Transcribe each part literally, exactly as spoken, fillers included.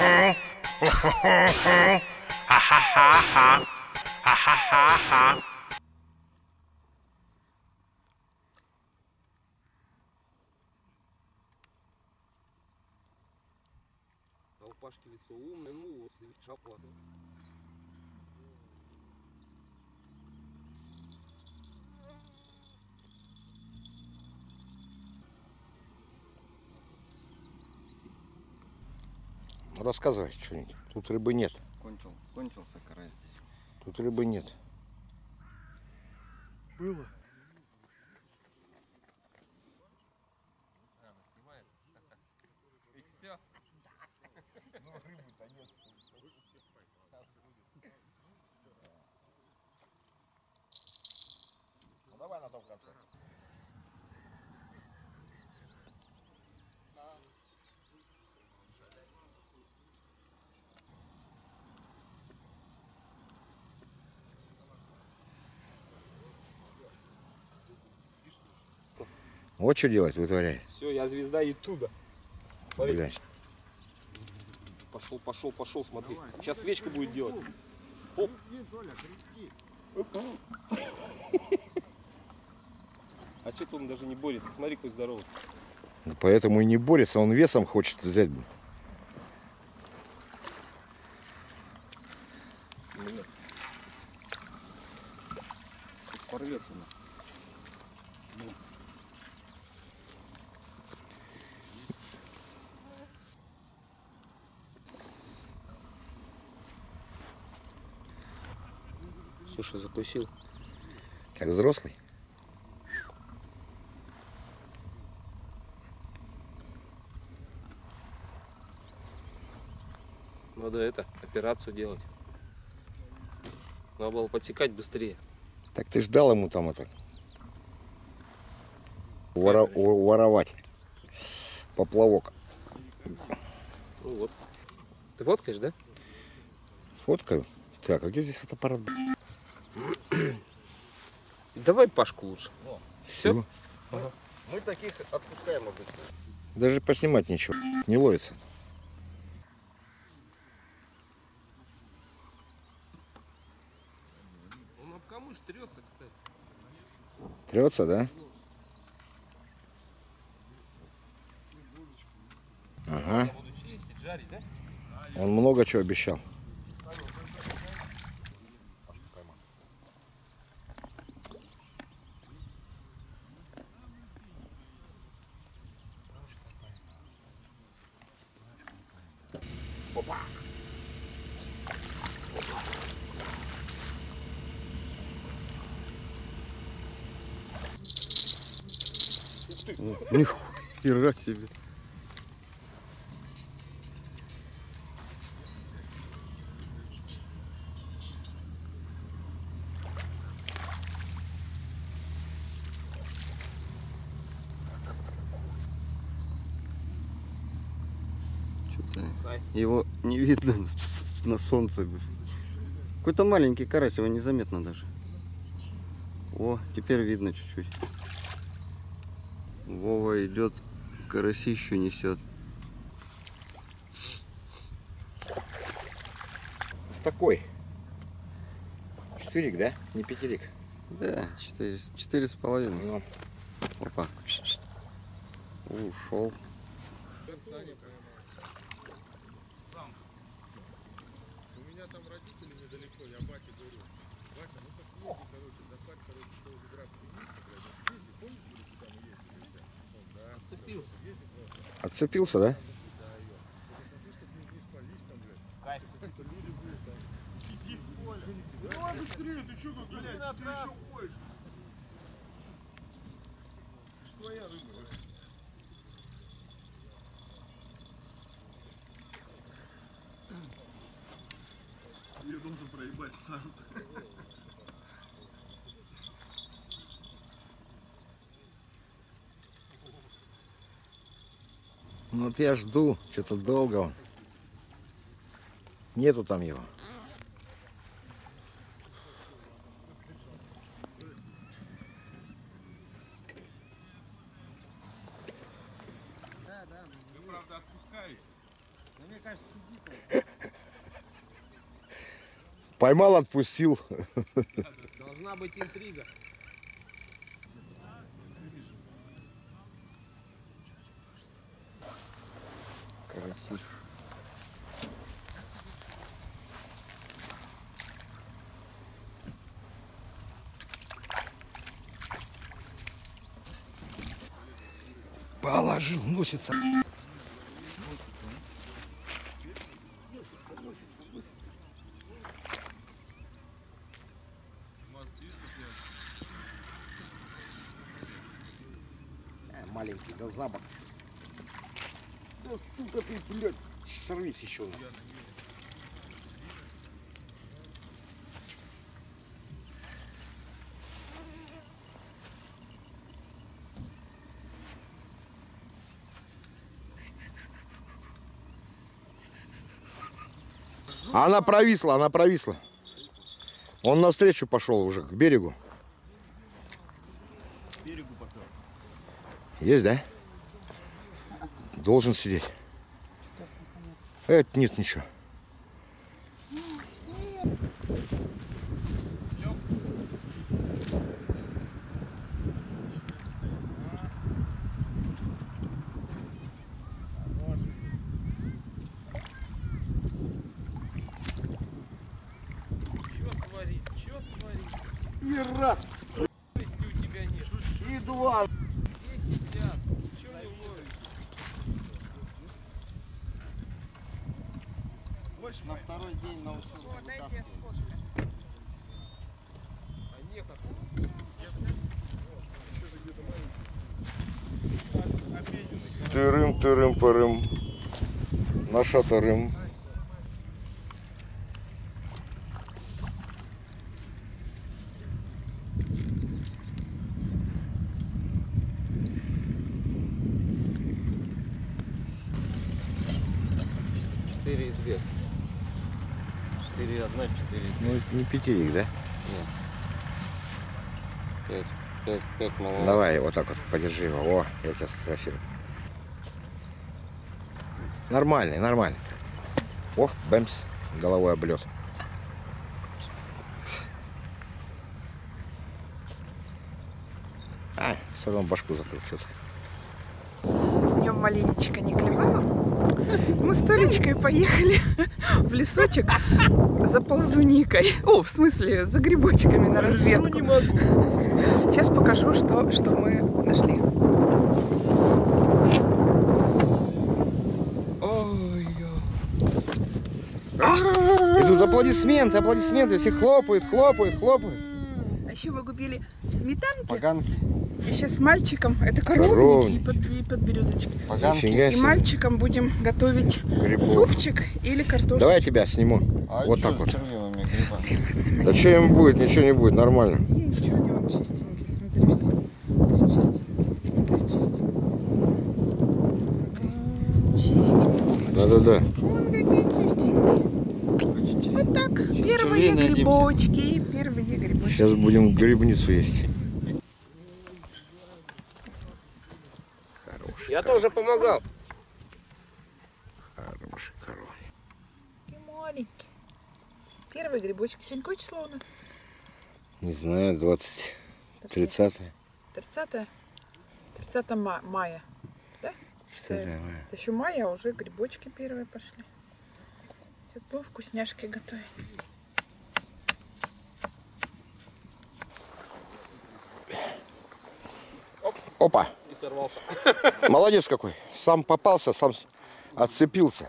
А у Пашки лицо умное, ну вот, шапла. Рассказывай что-нибудь. Тут рыбы нет. Кончил, кончился карась здесь. Тут рыбы нет. Было. Ну давай на том конце. Вот что делать, вытворяй. Все, я звезда Ютуба. Блядь. Пошел, пошел, пошел, смотри. Сейчас свечку будет делать. Оп. А что-то он даже не борется. Смотри, какой здоровый. Поэтому и не борется, он весом хочет взять. Порвется. Слушай, закусил. Как взрослый. Надо это, операцию делать. Надо было подсекать быстрее. Так ты ждал ему там это. Воро воровать. Поплавок. Ну вот. Ты фоткаешь, да? Фоткаю. Так, а где здесь фотоаппарат? Давай Пашку лучше. Все? Всё. Ага. Мы таких отпускаем обычно. Даже поснимать ничего. Не ловится. Он об камыш трется, кстати. Трется, да? Ага. Я буду чистить, жарить, да? Он много чего обещал. Опа! Нихуя себе. Что-то его не видно на солнце. Какой-то маленький карась, его незаметно даже. О, теперь видно чуть-чуть. Вова идет, карасищу несет. Такой. Четырик, да? Не пятерик. Да, четыре, четыре с половиной. Ну. Опа. Ушел. У меня там родители недалеко, я бате говорю, батя, ну как ездить, короче, достать, короче, пол ведра пшеницы, блядь, ездить, помнишь, говорю, куда мы ездили, ребят? Он, да. Отцепился. Ездит просто, Отцепился, да? да, ее. Посмотри, чтоб не, не спались там, блядь. Кайф. Какие-то люди будут там. Иди, Коля. Давай быстрее, ты что, как, блядь, ты еще ходишь. Это ж твоя рыба, блядь. Я должен проебать сам. Ну вот я жду, что-то долго он. Нету там его. Вы правда отпускаете? Мне кажется, сидит. Поймал, отпустил. Должна быть интрига. Карасиш. Положил, носится. Маленький, да за бок. Да сука ты, блядь, сорвись еще. Она провисла, она провисла. Он навстречу пошел уже, к берегу. К берегу попер. Есть, да? Должен сидеть. Это нет ничего. Чё творит? Чё творит? И раз, Совести у тебя нет. и два. Здесь сидят. Чё не ловишь? На второй день научился вытаскивать. А некогда. Тырым, тырым, пырым. Наша тырым. Четыре и две. Четыре и одна, четыре и две. Ну, не пятерик, да? Нет. Пять. Пять, пять маловато. Давай, вот так вот, подержи его. О, я тебя сфотографирую. Нормальный, нормальный. О, бэмс, головой облет. А, все равно башку закрыл что-то. Днем маленечко не клевало. Мы с Толечкой поехали в лесочек за ползуникой. О, в смысле, за грибочками на разведку. Не могу. Сейчас покажу, что, что мы нашли. Ой. Идут аплодисменты, аплодисменты. Все хлопают, хлопают, хлопают. А еще мы купили сметанки. Поганки. И сейчас с мальчиком, это коровники, Коровники. и, под, и подберезочки. Поганки. Нифига И себе. мальчиком будем готовить Грибов. супчик или картошку. Давай я тебя сниму. А Вот чё так с вот. червивыми грибами? Да что им будет, ничего не будет, нормально. Где, ничего не, он чистенький, смотри, все. Смотри, чистенький, смотри, чистенький. Смотри, чистенький. Да-да-да. Вон какие чистенькие. Вот так, первые червей найдемся. грибочки, первые грибочки. Сейчас будем грибницу есть. Хороший, Я тоже помогал. хороший коров. Такие маленькие. Первые грибочки. Сегодня какое число у нас? Не знаю, двадцать, тридцатое. тридцатое? тридцатое ма- мая. тридцатое мая. Это еще мая, а уже грибочки первые пошли. Сейчас будем вкусняшки готовить. Опа, И сорвался. молодец какой. Сам попался, сам отцепился.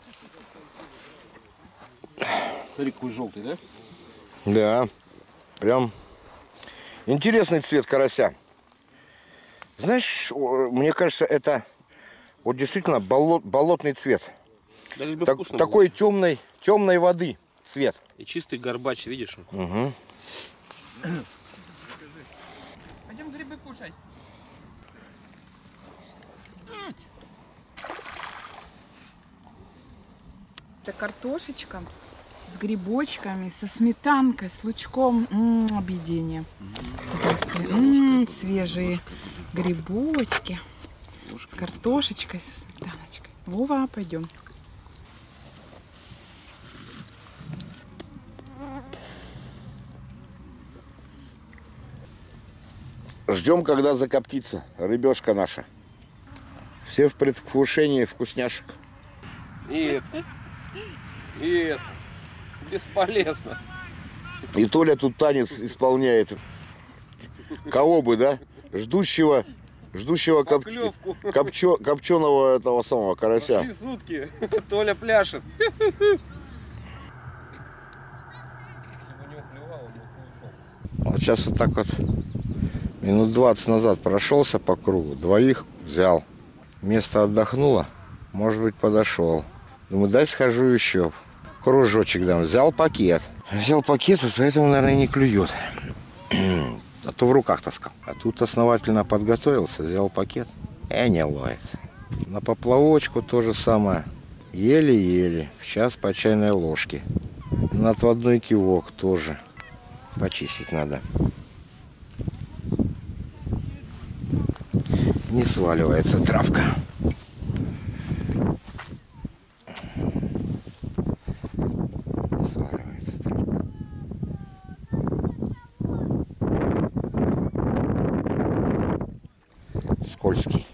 Смотри, какой желтый, да? Да, прям интересный цвет карася. Знаешь, о, мне кажется, это вот действительно болот, болотный цвет. Да лишь бы Так- вкусно такой темной, темной воды цвет. было. И чистый горбач, видишь? Угу. Пойдем грибы кушать. Это картошечка с грибочками, со сметанкой, с лучком. М-м, объедение. Просто, м-м, свежие грибочки. С картошечкой, со сметаночкой. Вова, пойдем. Ждем, когда закоптится рыбешка наша. Все в предвкушении вкусняшек. И это. И это. Бесполезно. И Толя тут танец исполняет. Кого бы, да? Ждущего, ждущего коп... Поклевку. копчё... копченого этого самого карася. Пошли сутки. Толя пляшет. Вот сейчас вот так вот минут двадцать назад прошелся по кругу, двоих взял. Место отдохнуло, может быть, подошел. Думаю, дай схожу еще. Кружочек дам. Взял пакет. Взял пакет, вот поэтому, наверное, не клюет. А то в руках таскал. А тут основательно подготовился, взял пакет и не ловит. На поплавочку то же самое. Еле-еле. В час по чайной ложке. На отводной кивок тоже. Почистить надо. Не сваливается травка. Не сваливается травка. Скользкий.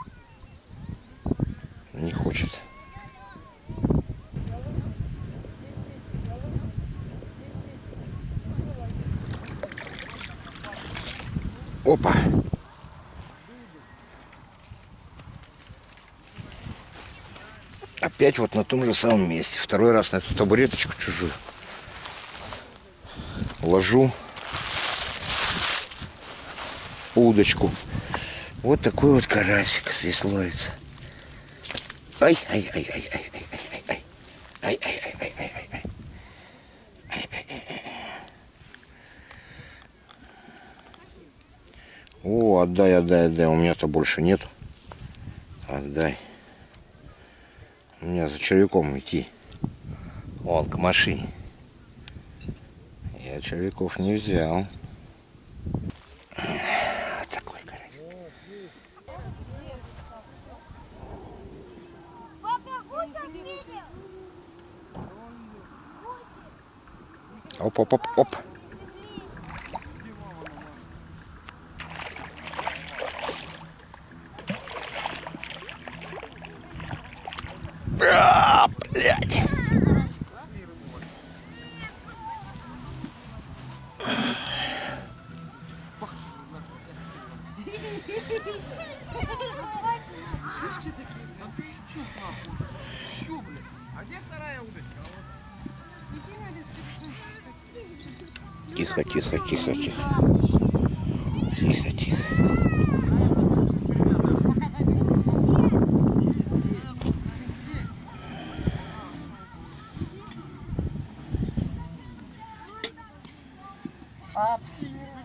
Не хочет. Опа! Опять вот на том же самом месте. Второй раз на эту табуреточку чужую ложу удочку. Вот такой вот карасик здесь ловится. Ай, ай, ай, ай, ай, ай, ай, ай, ай, ай, ай, ай, ай, ай, ай. О, отдай, отдай, отдай. У меня-то больше нету. Отдай. У меня за червяком идти. Вон, к машине. Я червяков не взял. Вот такой карась. Оп, оп, оп, оп. А, блядь. Тихо, тихо, тихо, тихо. Тихо, тихо. Абсолютно.